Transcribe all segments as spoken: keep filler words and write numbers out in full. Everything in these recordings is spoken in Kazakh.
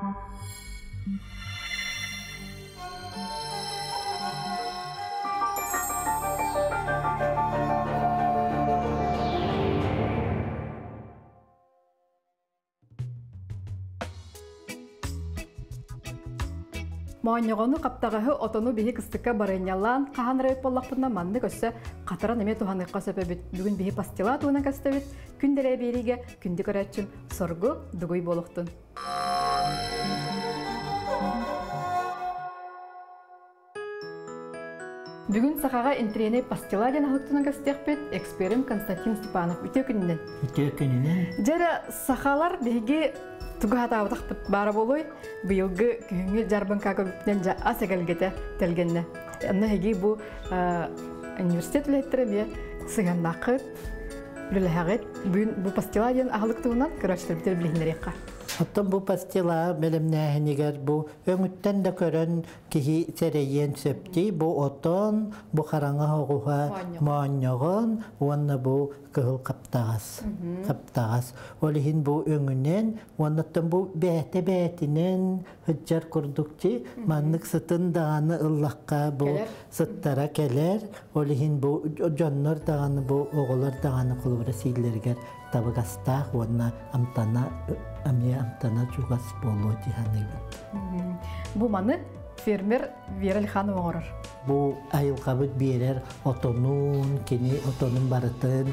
Мооньоғону қаптағығы отону бігі кыстыққа барынялан қахан райып боллақпына манны көсі қатыран еме туғаныққа сөпебіт. Бүгін бігі пастила туғынан кәстебіт, күндері береге күнді көрәтшін соргу дүгүй болуқтын. Бүгін сақаға интрене пастила ден ағылықтының кәстеқпет эксперим Константин Степанов үте күнінен. Үте күнінен? Жәрі сақалар бігі Тугата авдахпыт бара болой, быйылгы күнгө жарбын какөбүттен жа асыгалгете телгенне. Анна хеги бу университет үлеттереме сыганнакы үлелегет бүгүн бу пастила ден агылыктыгынан көрөчтөрдөр билгендерекка. Оттон бу пастила белемнәһенигер бу өңүттен дә көрөн кихи серейен сөпти бу отон бу хараңа хогуга мааньягын уанна бу кыл каптагас каптагас олихин бу өңүнен уаннаттан бу бәте бәтинен хыджар курдукчи маннык сытын даганы ыллакка бу сыттара келер олихин бу жоннор даганы бу оголор даганы кулубра сийлергер табыгаста уанна амтана Амия амтана чугас болу диханыгын. Бу маны фермер Вераль ханым оғырыр. Бу айылғабыт берер отонун, кені отонун барытын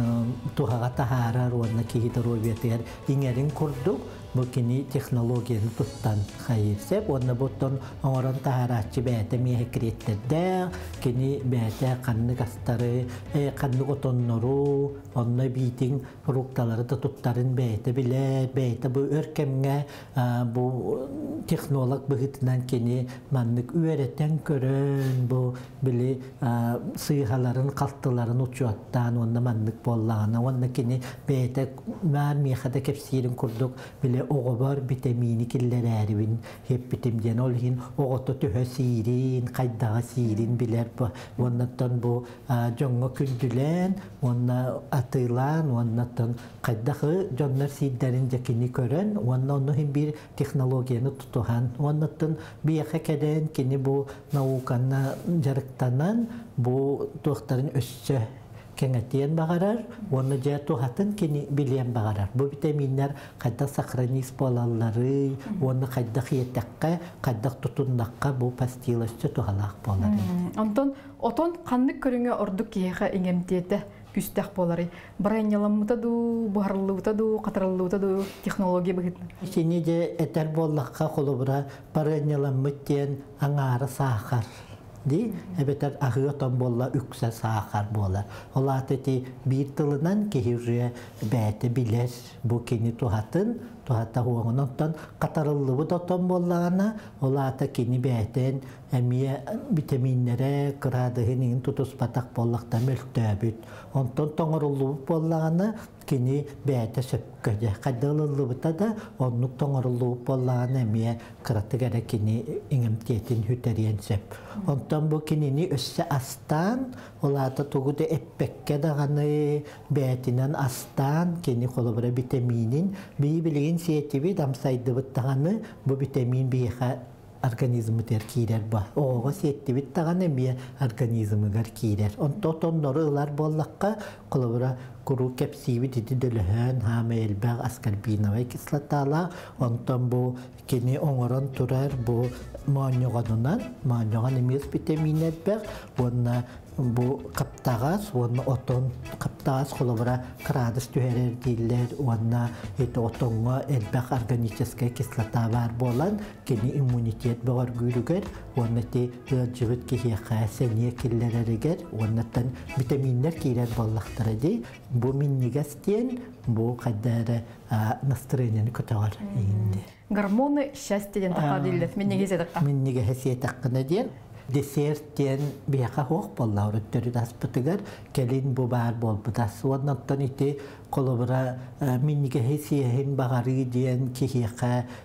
туғаға тахарар, онна кейдер ойбетер. Иңерін күрдік, бу кені технологияны туттан қайырсеп, онна бұттан оңырын тахаратчы бәті мейі кіреттерді, кені бәті қанны қастары, қанны отоннору, онна бейтін рукталары да туттарын бәті білер, бәті бу өркемге бу технолог бұғытынан кені маннык үйереттен көрін, бу били сыйгаларын калттыларын учуаттан онна маннык боллагана онна кини бете мар мехада кепсирин курдук били огобар витамини киллерерибин хеп битимден олхин огото төһө сирин кайдага сирин билер бу оннаттан бу жоңго күндүлен онна атыйлан оннаттан кайдагы жоннор сиддерин жакини көрөн онна онно хим бир технологияны тутухан оннаттан бияха кеден кини бу науканы жарыктанан бу туактарын өссө кеңетен багарар, оны жа тухатын кени билен багарар. Бу витаминнер кайда сохранис болалары, оны кайда хиеттекке, кайда тутундакка бу пастиласы тухалак болар. Антон, отон канны көрүнгө ордук киеге иңемтете күстәк болары. Барайнyaламыта ду, барлыута ду, катырылута ду технология бигит. Сине же этер боллакка холубра барайнyaламыттен аңары сахар. Ди, эбетер ахыотон болла үксә сахар болар. Олаты ти бир тылынан кехирре бәте билер бу кени тухатын, тухата хуаңынтан катарыллыбы дотон боллагана, олаты кени бәтен әмие витаминнере кырадыгын тутус патак боллакта мөлтөбүт. Онтон тоңоруллыбы боллагана кени бәте сөпкөдө. Кадыллыбыта да оннук тоңоруллыбы боллагана әмие кыратыгара кени иңемтетин хүтерен сөп. Онтон бу кинини өссө астан, олата тугуды эппекке даганы бәтинен астан кени холобра витаминин бии билген сиетиби дамсайдыбыт даганы бу витамин бийха организмы тер кирер ба. Ого сиетибит даганы бия организмы гар кирер. Онтон норылар боллакка холобра куру кепсиби диди дөлөһөн хама элбаг аскорбиновая кислотала онтон бу кени оңорон турар бу мааньягонунан мааньягон эмес витаминет бер онна бу каптагас онна отон каптагас холобра крадыс түһәрер диллер онна эт отонга элбаг органическая кислота бар болан кени иммунитет бар гүрүгер онна те жыгыт кихия сене киллереригер оннатан витаминнер кирер боллактары ди бу миннигастен бу кадары настроениени көтөгөр инде. Гормоны счастьеден тахадиллер. Минниге седакка. Минниге хесиетаккына ден десерттен бияка хок боллар өттөрү даспытыгар келин бу бар болбутас. Оннан ити колобра минниге хесиехин багары ден кихиека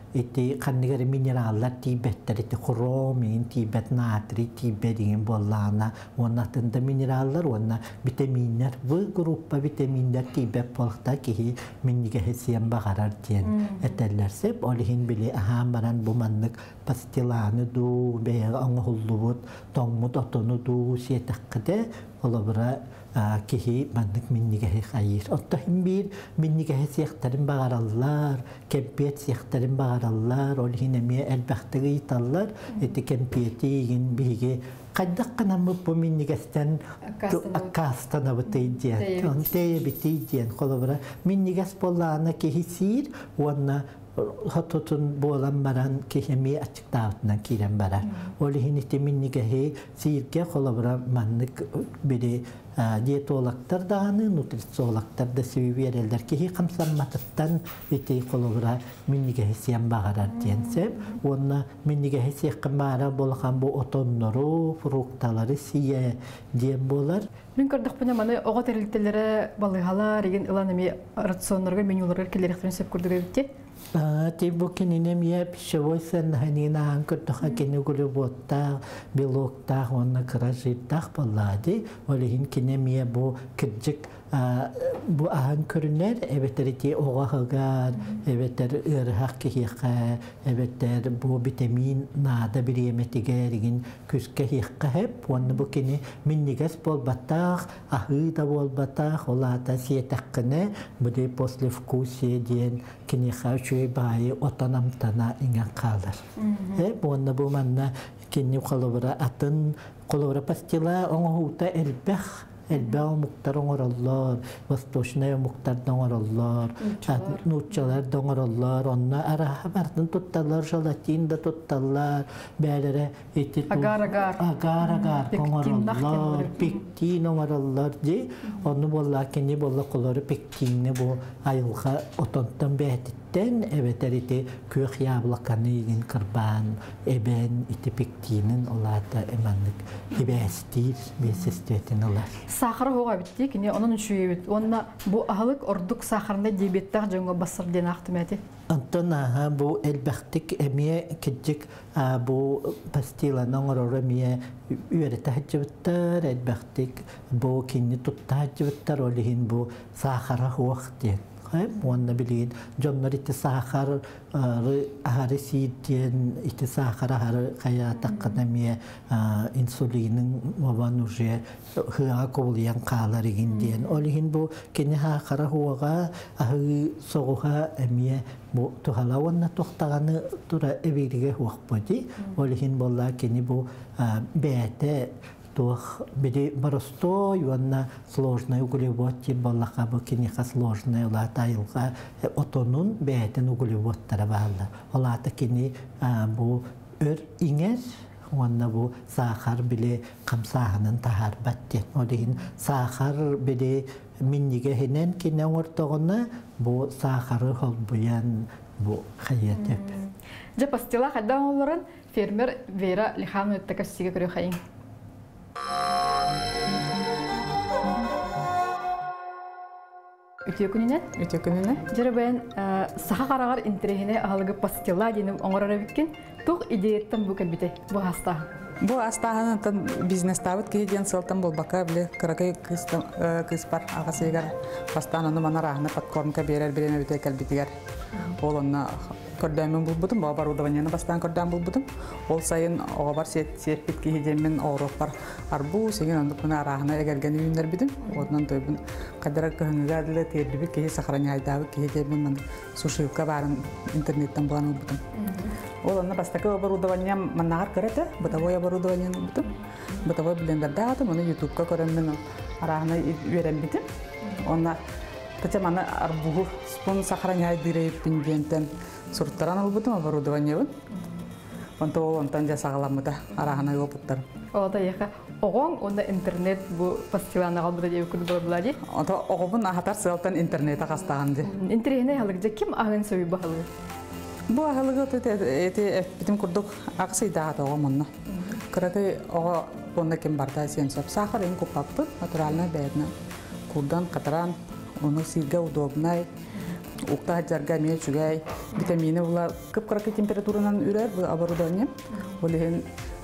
ити каннигер минераллар тибеттер ити хромин тибет натрий тибет деген боллана оннатында минераллар онна витаминнер бу группа витаминнер тибет болта ки минниге хесиен багарар ден этеллерсеп олихин били ахамбаран бу маннык пастиланы ду бега аңгыллубут тоңмут отону ду сиетаккыде олобра кихи маннык минниге хайыр оттахим бир минниге хесиектарин багараллар кемпиет сиектарин багараллар олихин эме элбахтыгы италлар эти кемпиетиген биге кайдак канамы бу миннигестен аккастана бытыйден он тее битийден колобра миннигес боллана кихисир уанна хатотун болан баран кихеми ачыктаатынан кирен барар олихин ити миннигеhe сирге колобра маннык бири диетологтар даганы нутрициологтар да себеп берелдер кихи камсамматыттан ити колобра миннигеhe сиен багарар денсеп онна миннигеhe сиеккан бара болган бу отоннору фрукталары сие диен болар. Мен көрдүк буна маны ого терилтелери балыгалар деген иланами рационнорго менюларга келеректен сеп көрдүк битти. Ти букининем я пищевой сенханина анкуртаха кинегулюботта белокта онна кражиттах баллади олихин кинемия бу киджик бу ахан көрүнөр эбетерити огахагар эбетер ырхак кихиха эбетер бу витамин нада биреметигерин күскө хикка хеп онна бу кини миннигес болбаттах ахыда болбаттах олата сиетаккыны буди послевкусие ден киниха чүй бай отанамтана иңа калар э онна бу манна кини колобра атын колобра пастила оңохута элбех элбау муктар оңороллор, восточная муктар доңороллор, нучалар доңороллор, онна араха бартын тутталар, желатин да тутталар, бәлере эти агар-агар, агар-агар доңороллор, пектин оңороллор де, онны болла кені болла қолары пектинні бұл айылға отонтан бәтіттен, әбетер ити көк яблақаны еген кырбан, әбен ити пектинін олады әманлық ебәстір, бәсістетін олар. Сахар хоға бітті, кіне оның үшуе бит. Онна бұ ағылық ордық сахарында дебеттақ жоңға басыр ден ақтымәді? Антон аға бұ әлбәқтік әмие кеджік бұ пастиланың ұрыры мие үйереті хаджыбыттар, әлбәқтік бұ кені тұтта хаджыбыттар, олығын бұ сахара хоқ ден. Онна билин жоннор ити сахар ахары сиден ити сахар ахары кая такканамия инсулинин мобан уже хыга кобулиян калар игинден олихин бу кени хакара хуага ахы согуха эмие бу тухала онна тохтаганы тура эбириге хуакподи олихин болла кени бу бэте Тох беди баросто юанна сложная углеводти баллаха букиниха сложная улата илха отонун бетен углеводтара балла улата кини бу өр иңер уанна бу сахар биле камсаханын тахар баттен олин сахар биде минниге хенен кине ортогона бу сахары холбуян бу хаятеп же пастила хаддан олорун фермер Вера Лихановна такасиге көрө хайын. Үтө күнүнөн? Үтө күнүнөн. Жары бен саха карагар интерехине алгы пастила деним оңорора биткен. Тук идеяттан бу келбите, бу хаста. Бу астаһанын бизнес табыт кийден сылтан болбака биле кыракай кыстан кыспар агасыгар пастананы манарахны подкормка берер бирене үтө келбитигер. Олонна көрдәмен булбудым, ба оборудованияны бастан көрдәм булбудым. Ол сайын оғабар сетпет кейдемен оғырықпар арбу, сеген ондықпына арағына әгерген үйіндер бідім. Одынан тойбын қадыра көхіңіға әділі терді біт кейі сақыраны айдағы кейдемен сушилка барын интернеттен бұлан ұлбудым. Ол онна бастакы оборудования маннағар көрәті, бытовой оборудованияны ұлбудым. Бытовой блендерді ағатым, оны ютубқа көрәммен арағына үйерен бітім. Онна тәте маны арбуғы спун сақыраны айдырайып дүнгентен сурттаран ұлбудым оборудованиябын. Онта ол онтан жасағаламыда арағына опыттарым. Ода яқа оғон, онда интернет бұл пастиланы қалбыда деп күді бұл бұлади? Онта оғыбын ағатар сылтан интернет ағастағанды. Интернетіне қалығы кем ағын сөй бағылы? Бұл ағылығы өте бітім күрдік ағысы идағат оға мұнна. Күрәті оға онда кем барда сен сөп. Сахар ең көпаппы, натуралына бәдіна. Күрдан, қатаран, оны сирге удобнай. Укта жарга ме чугай витамины була кып-кыракы температуранан үрер бу оборудование. Олеген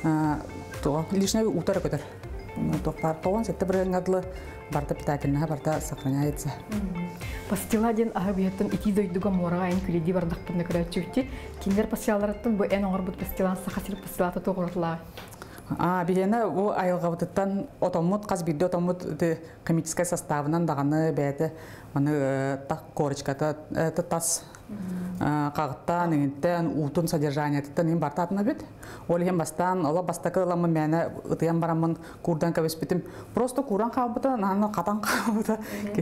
то лишнее утара көтөр. Тоқтар тоон сетте бір гадлы барта питательная барта сохраняется. Пастила ден ахабиеттен ити дойдуга морага ин күледи бардакпын көрөчүкти. Киндер пастилаларыттын бу эн оңор бут пастилан сахасир пастилата тогуртла. А бигене бу айылгабыттан отомут каз бирде отомут химический составынан даганы бәте аны так корочката тас кагыттан иңиттен утун содержаниятын ин бартатына бит. Ол хем бастан ола бастакыламы мене ытыян барамын курдан кабеспитим. Просто куран кабыта наны катан кабыта.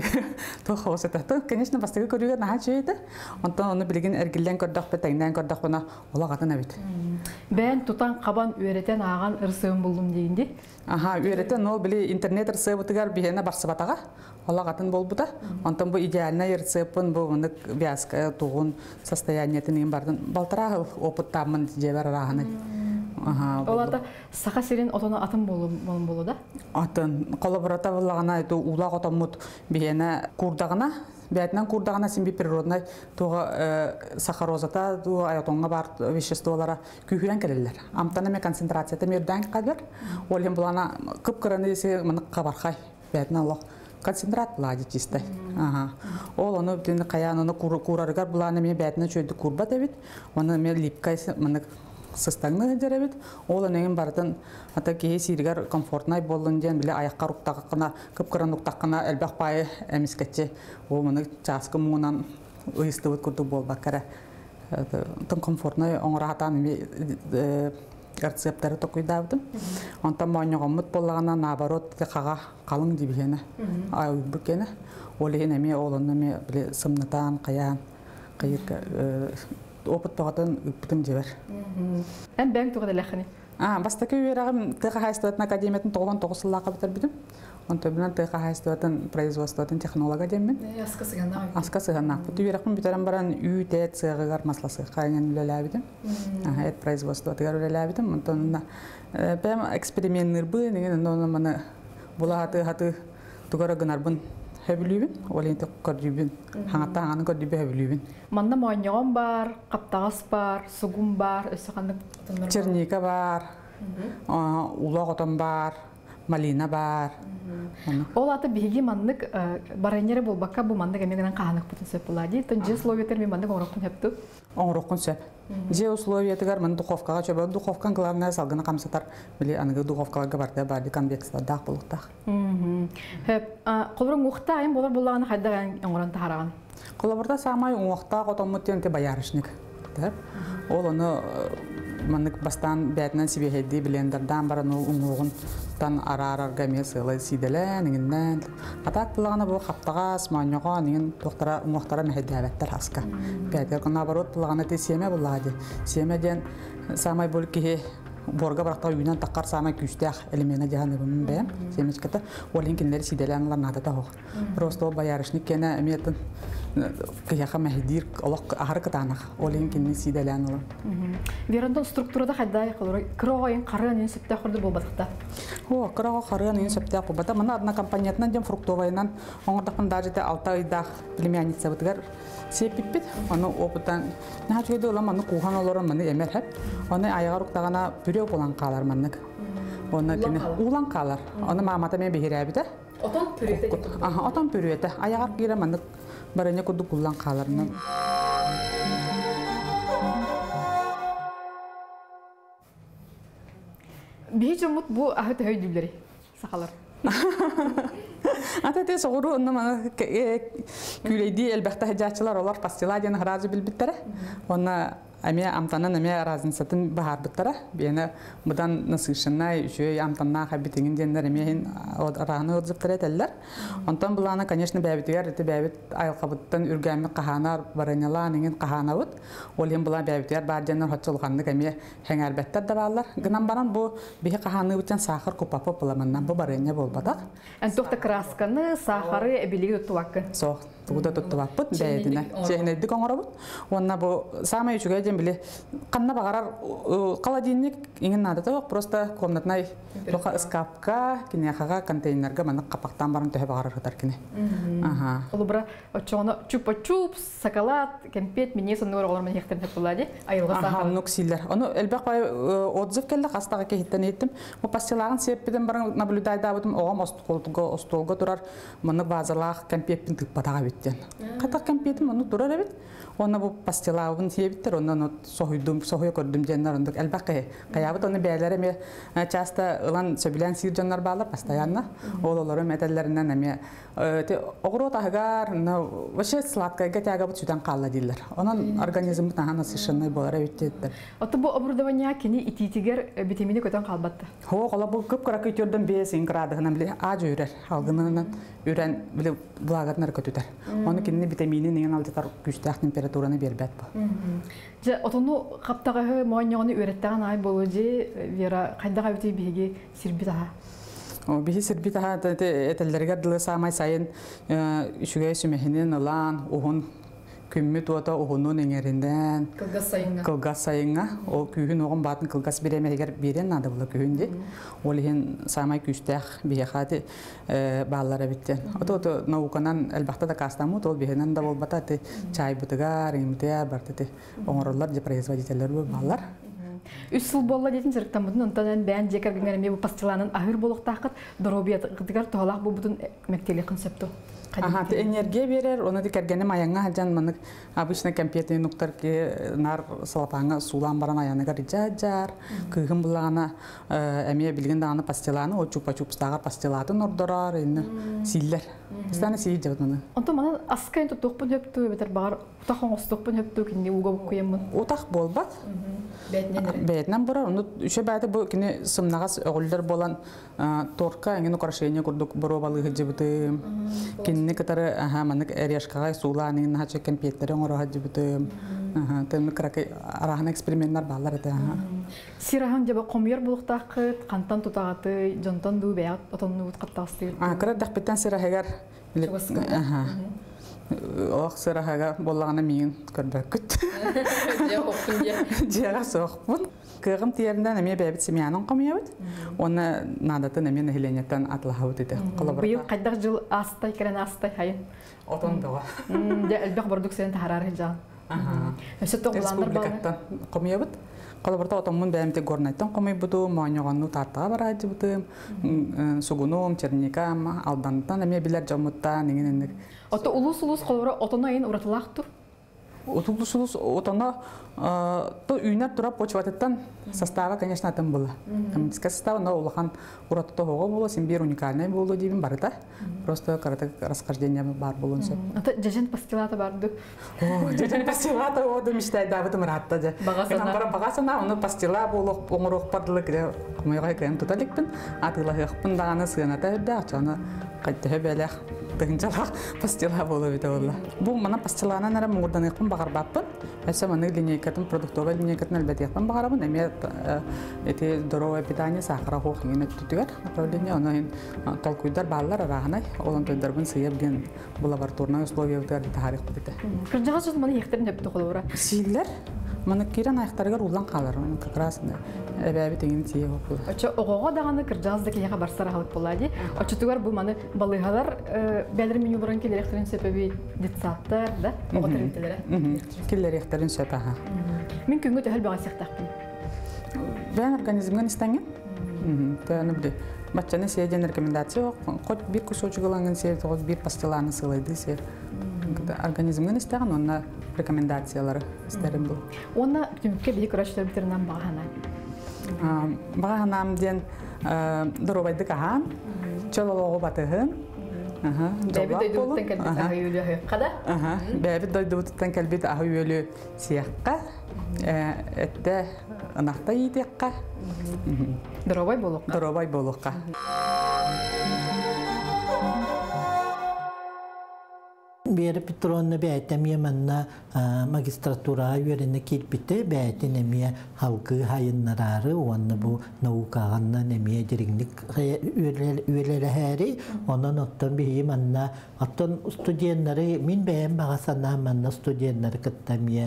То хосета. Конечно, бастакы көрүгө наа чейди. Онтон аны билген эргилден көрдөх бетеңден көрдөх бана ола катына бит. Бен тутан кабан үйрөтен аган ырсыын булдум дегенде. Аха, үйрөтен ол били интернет ырсыбытыгар бигене барсыбатага. Ола катын болбута. Онтон бу идеальный ырсыпын бу мынык вязка тугун состояниятын ин бардын. Балтара опыттамын жебер араганы. Аха. Олата сахасирин отона атын болум болу да. Атын коллабората буллагана эту улак отомут бигене курдагына Бәтнән курдагына симби природный туга сахарозата ту аятонга бар веществолара күйгән келеләр. Амтанаме концентрацияты мердән кадәр. Олем булана кып-кыраны есе мына кабархай. Бәтнән Аллах концентрат булади чистай. Ага. Ол аны бүтән каяны кураргар буланы ме бәтнән чөйдү курба дәбит. Аны ме липкай мына составны дәрәбит. Ол анын бардын ата кеһи сиргәр комфортнай болын дигән биле аякка руктакына кып-кыран руктакына элбәк пай эмискәтче. Ол моны часкы мунан ыйстыбыт курду болбакара. Тын комфортнай оңратан ми рецепттары токуйдабытым. Онтан маňагымыт боллагана наоборот кага калың дибигене. Ай букене. Ол эне ме олонны ме биле сымнатан каян кайырка опыт тогатын үптим жебер. Эм бәң тугы ләхне. А, бастакы үрәгем ТХ Хайстатын академиятын тогон тогуз еллакка битербидим. Онто белән ТХ Хайстатын производствотын технология демен. Аска сыганна. Аска сыганна. Бу үрәгем битерәм баран үтә цыгыгар масласы кайнан үләләбидим. Ага, эт производство тигәр үләләбидим. Онтон бәм экспериментлер бу, нигән аны моны булаты хаты тугара гынарбын Хэвлюбин, Оленте Кордюбин, Хангата Ан Кордюбин Хэвлюбин. Манда маňагым бар, каптагас бар, сугум бар, өсөкандык тоннор. Черника бар, улак отон бар, малина бар. Ол аты биги мандык барайнере болбакка бу мандык эмегенен каанык бутун сөп булади. Тон же условиятер ми мандык оңроктун хепту. Оңроктун сөп. Же условиятыгар мен духовкага чөбө духовкан главная салгына камсатар били аныгы духовкага барда барды конвекция дак булуктак. Хеп колорун ухта айым болор буллаганы хайдаган оңрон тахараган. Колорда самай уакта готоммутен те баярышник. Ол аны мандык бастан бәтнән сибеһеди блендердан баран ул уңгын тан арарарга меселе сиделен иңнән атак булаганы бу хаптагас маňага нин доктора мохтара мәһәдәбәттәр хаска бәтер кына наоборот булаганы те семе булагы семеден самай булки борга баракта уйнан таккар самай күстәх элемене дигән бу бе семечката олинкинләр сиделен ланада та хо просто баярышник кене әмиятен кыяха мәһдир алак ахаркатанах олинкинне сиделен ул Верондон структурада хайдай кылыр. Кроойн карын ин сөптә хурды булбатыкта. О, кроо карын ин сөптә булбата. Мына одна компаниятынан дем фруктовайнан оңордакын дажыта алты айда племянница бутгар сепиппит. Аны опытан нәҗәдә улам аны куган олорын маны эмер хәп. Аны аяга руктагана бүрек булан калар маннык. Аны кине улан калар. Аны мамата мен бехирәбидә. Отон пүрәтә. Аха, отон пүрәтә. Аяга кире маннык барыны куду куллан каларны. Бейжумут бу ахыт хөйдүләре. Сахалар. Ата те согуру онна күлейди элбәхтә хаҗатчылар олар пастиладен харазы билбиттәре. Онна аме амтанан аме разынсатын бахар биттәре. Бене будан насышыннай үче амтанна хабитиңин дендер меһин араны отзыптыра телләр. Онтан буланы, конечно, бәбитәр ите бәбит айылкабыттан үргәме каханар бараняланын каханавыт. Олен була бәбитәр бар җаннар хатчылганны кеме хәңәрбәттәр да баллар. Гынан баран бу бихи каханы бүтән сахар купапы буламаннан бу барanya болбадак. Ан тохта красканы, сахары эбилиге туаккы. Сох. Тугуда туттубаппыт бәйдине. Чехнедик оңоробут. Онна бу самый үчүгө дем биле канна багарар холодильник иңин надата просто комнатный тока шкафка, кинехага контейнерге маны капактан барын төһө багарар гытар кине. Ага. Ол бра очоно чупа-чуп, шоколад, кемпет, мине соннор олар мен хектен хепулади. Айылга сахар. Ага, нуксиллер. Ону элбек бай отзыв келди кастага кехиттен еттим. Бу пастилагын сеппеден барын наблюдайда бутум огам остолго остолго турар. Маны базалах кемпеттин тыппатага биттен. Катак кемпетим ону турар эбит. Оны бу пастилагын сепиттер, ондан сохуйдум, сохуй көрдүм жаннар ондук элбек каябыт оны бәйләре ме часто ылан сөбилен сир жаннар балар постоянно. Ол олары металларынан эме те огро тагар, но вообще сладкайга тягабыт сүтен калла дилер. Онун организмы тагана сышынный болар эбиттер. Ото бу оборудование кини ититигер витамини көтөн калбатты. Хо, кола бу көп кара көтөрдөн бесин градыгынан биле аж үрер. Алгынынан үрен биле булагатнар көтөтөр. Оны кинини витамини неген алдытар күчтәк температураны бербәт бу. Же отону каптагы мооньоны үреттеген ай болужи вера кайдага бити биги сирбитаха. О биги сирбитаха этеллерге дылы самай сайын үчүгө сүмехинен улан ухун күммү туата ухунун эңеринден Кылгас сайынга. Кылгас сайынга о күйүн огон батын кылгас беремегер берен нады була күйүнде. Ол хен самай күчтәк бияхаты баллары биттен. Ото ото науканан элбахта да кастамут ол бихенен да болбата те чай бутыгар имтя бартыты оңорлар же производительлер баллар. Үч жыл болла дейтин жырыктан бутун онтан бән жекергенер ме бу пастиланын ахыр болуктакыт доробият гыдыгар тоолак бу бутун мектели концепту. Ага, те энергия берер, оны дикергене маянга хаджан мынык обычно компьютер нуктар ки нар салапанга сулан баран аянага рижаджар, кыгын булагана эме билген даганы пастиланы, о чупа-чупстагар пастилатын ордорар, эне силлер. Станы сии жабыт мыны. Онто мана аскайын туттукпун хөптү, бетер бар утахон остукпун хөптү кинди уга куйамын. Утак болбат. Бетнен. Бетнен бара, оны үшө бәйді бұл кіне сымнағас оғылдар болан торка, әңген украшение күрдік бұру балығы жібітім. Кеніне кітары манық әрешқағай сулан, әңген хачы кәмпеттері оңырға жібітім. Тәмі қырақы арағын эксперименттер балар әді. Сирахан жаба қомер болуқтақыт, қантан тұтағаты, жонтан ду бәйат, отонны ұт қаттағыстыр. Кірі дәқпеттен сирахегер. Оқ сирахега болағына мейін көрбәк күт. Жеға соқпын. Кығым тиерінден әме бәбіт семьяның қомиябыт. Оны надатын әме нәхиленеттен атлағауыт еді. Бұйыл қайдақ жыл астай, кәрен астай хайын. Отон доға. Әлбәқ бұрдық сен тағарар жан. Өсі тоғыландар бағы. Республикаттан қомиябыт. Қалабырта отомун бәйімте горнайттан қомай бұду, мауынеғанну тартыға бар ажы бұдым, сугунум, черникам, алданттан әме білер жамыттан, еңін әндік. Ото улус-улус қолыбыра отона айын ұратылақ тұр? Улус-улус отона то үйнер тұрап почватыттан состава, конечно, атым бұла. Комментическая состава, но улахан уратыта хоға бұла, сен бір уникальный болу дейбін барыта. Просто қараты расхождение бар болуын сөп. Ото жежен пастилата барды? О, жежен пастилата оды мечтай дабытым ратта же. Бағасана? Бағасана, оны пастила болуқ, оңыруқ бардылы кіре, қымайға екем тұталықпын, атылы еқпін дағаны сығыната өбді, ақчаны қайтты өбелек. Тыңжалақ пастила болу бите олла. Бұл мана пастиланан әрі мұғырдан еқпін бағар баппын. Әсі маны линейкатын, продуктовый линейкатын әлбәт еқпін бағарабын. Әме әте здоровое питание, сақыра хоқ еңін өттігер. Направление, оны толкуйдар балалар арағынай. Олан тойдарбын сыйып ген бұл лабораторный условия өтігер тағарық бұдыды. Кіржаға жыз маны еқтерін өпті қолы бұра? Сийлер. Маны керен аяқтарығар улан қалар. Как раз әбәбі теңін тие оқылы. Очо оғоға дағаны кіржаздық еға барсар ағылып болады. Очо тугар бұл маны балығалар бәлір меню бұрын келер еқтерін сөпөбі детсаттар, да? Оғытыр ектелері? Келер еқтерін сөп аға. Мен күнгі төхіл баға сияқтақпын? Бән организмген істәңген. Тәні біле. Батчаны сейден рекомендация оқ. Қот бір күсочығыланған сейді, қот бір пастиланы сылайды сейд. Организмген істәген, онына рекомендациялары істерім бұл. Оны түмікке бейік ұрашылар бітерінен бағана? Бағанам ден дұробайды қаған, чололығы батығын. Бәбі дойдуыттан кәлбет ағы өлі қада? Бәбі дойдуыттан кәлбет ағы өлі сияққа, әтті ынақта етеққа. Дұробай болуққа? Дұробай болуққа. Вера Петровна бәйтәмия манна магистратура үйеріне келпіті бәйтін әмия халқы хайыннарары, онны бұл наукағанна әмия деріңдік үйелері әрі, онын оттан бейі манна, оттан студенттары, мен бәйім бағасана манна студенттары кіттамия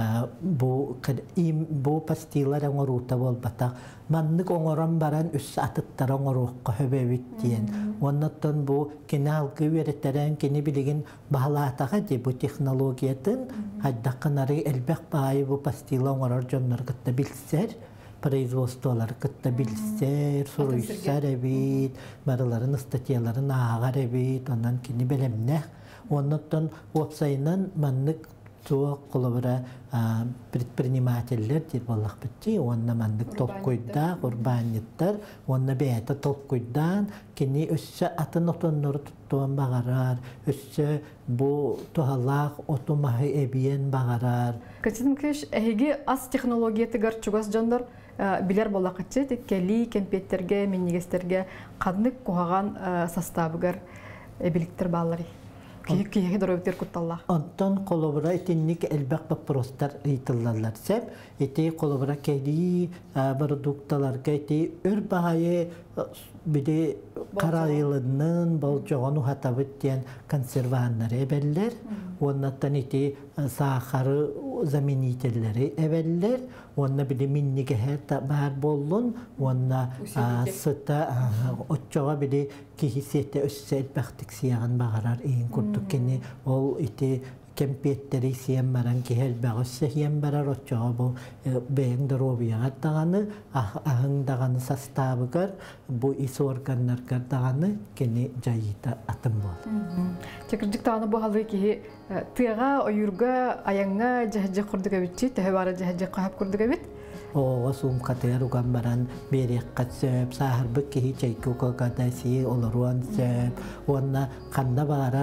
бұл пастилар оңырута бол батақ, маннық оңыран баран үс атыттар оңыруққа хөбәвіттен. Оннаттан бұл кені алғы үйереттерін кені білігін бағалатаға де бұл технологиятын хайдаққанары әлбәқ бағайы бұл пастила оңырар жонлар кітті білсер, производстволар кітті білсер, сұруйсар әбейт, барыларын статьяларын ағар әбейт, онан кені білемнәқ. Оннаттан опсайынан маннық Туох колобра предпринимательлер деп боллах битти, онна мандык толкуйда, урбаниттар, онна бәйті толкуйдан, кені өссі атын отоннор туттуан бағарар, өссі бұ тухалақ отумахы әбиен бағарар. Кәтсінің кеш, әйге аз технологияты гарчугас жандар білер боллақ етші, кәли, кемпеттерге, меннегестерге қаднық қоғаған составыгар әбіліктер бағалары. Киһи дөрөбтер кутталла. Онтон колобра этинник элбак вопростар ыйтыллалар сеп, эти колобра кеди продуктларга эти өр багае биде карайылынын бол жогону хатабыттен консерваннар эбеллер, оннаттан эти сахары заменителлери эбеллер, онна биде минниге хата бар боллун, онна сыта отчога биде кихисете өссел бактик сияган багарар эйин курдук кени ол эти кемпеттери сием баран кихел багыsse сием барар отчога бу бэйин дробияга даганы ахын даганы составыгар бу ис органнарга даганы кени жайыта атым бол. Чекирдик таны бу халы ки тыга ойурга аянга жахжы курдуга битчи тәбара жахжы кахап курдуга бит. Оға сумқатыр угамбаран берек қатсөп, сахарбы кехи чайкука катаси оларуан сөп, онна қанда бағарар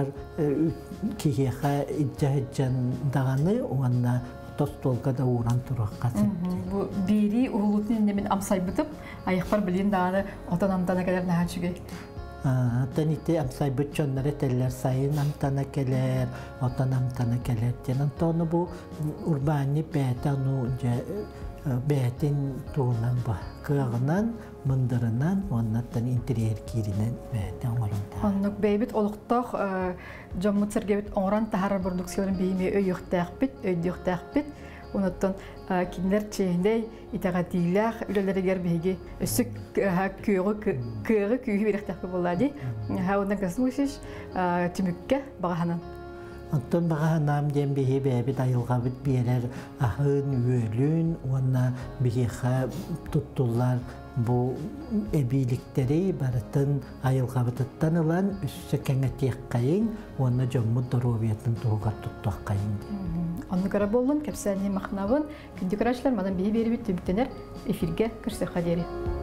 кехеха иджа-иджан дағаны, онна тостолға да уран тұраққа сөпті. Бері ұғылутын енемен амсай бұтып, аяқпар білен дағаны отан-амтана кәлер наға чүге? Танити амсай bütçönleri teller sayın amtana keler, otan amtana keler. Tenan tonu bu urbani betanu betin tuğunan bah. Kığınan, mındırınan, onlardan interiyer kirinen betin olanda. Onluk beybit oluqtaq Jammu Sergebit oran tahara produksiyonun beyimi öyüq təqbit, öydüq təqbit. Ondan kinler çeyindey itaqatiler ülelere gerbeygi üsük köğü köğü köğü bir ihtiyacı buladı. Ha ondan kasmışız tümükke bağhanan. Ondan bağhanam diyen behi bebi dayılgabit biyeler ahın üölün ona behi tuttular bu ebilikleri baratın ayılgabıtıttanılan üssü kengetiyek kayın ona Jammu Daroviyatın tuğgar tuttuq kayın. Onu gara bollun, kapsani maqnavın, kündük araçlar madan behi beri bit tümüktener efirge kırsı xaderi.